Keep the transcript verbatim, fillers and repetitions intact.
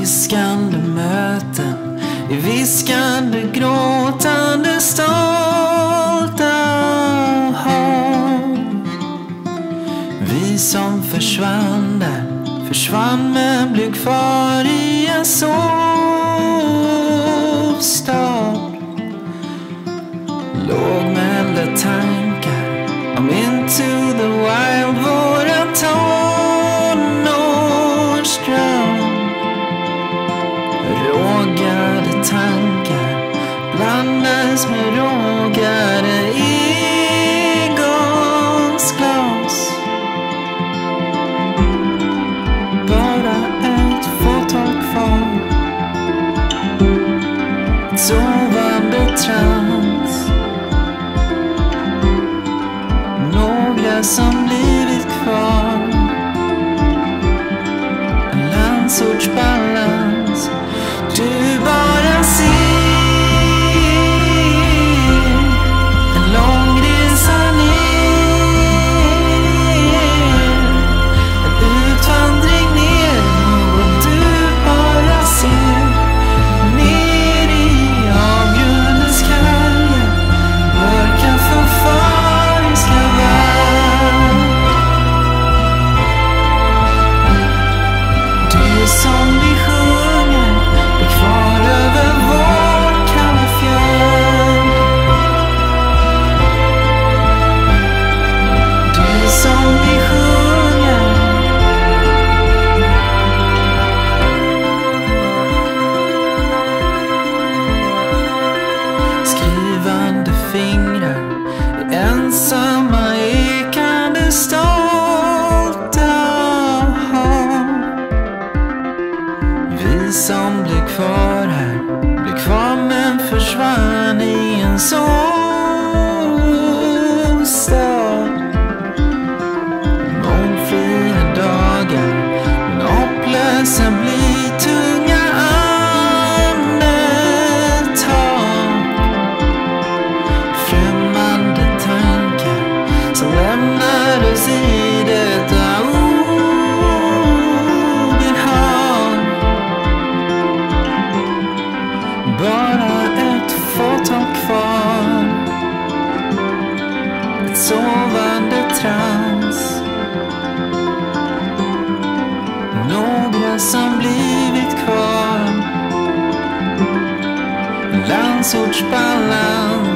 viskande möten, i viskande gråtande stolta hav. Vi som försvann där, försvann men blev kvar i en sovstad. Lågmälda tankar om Into the Wild, våra tonårsdröm. Rågade tankar blandas med rågade engångsglas. Bara ett fåtal kvar, ett sovande trans. Några som blivit kvar, en landsortsbalans. Du bara ser en lång resa ner, en utvandring ner. Och du bara ser ner i avgrundens kalja, mörka förfariska värld. Det som vi sjunger är kvar över vår kalla fjäll. Det som vi sjunger. Skrivande fingrar i ensamma ekande stolta hav. Vi som blev kvar här, blev kvar men försvann i en sovstad. Mångfria dagar, men hopplösa blir tunga andetag. Främmande tankar som lämnar oss i detta obehag. Bara ett fåtal kvar, ett sovande trans. Några som blivit kvar, en landsortsbalans.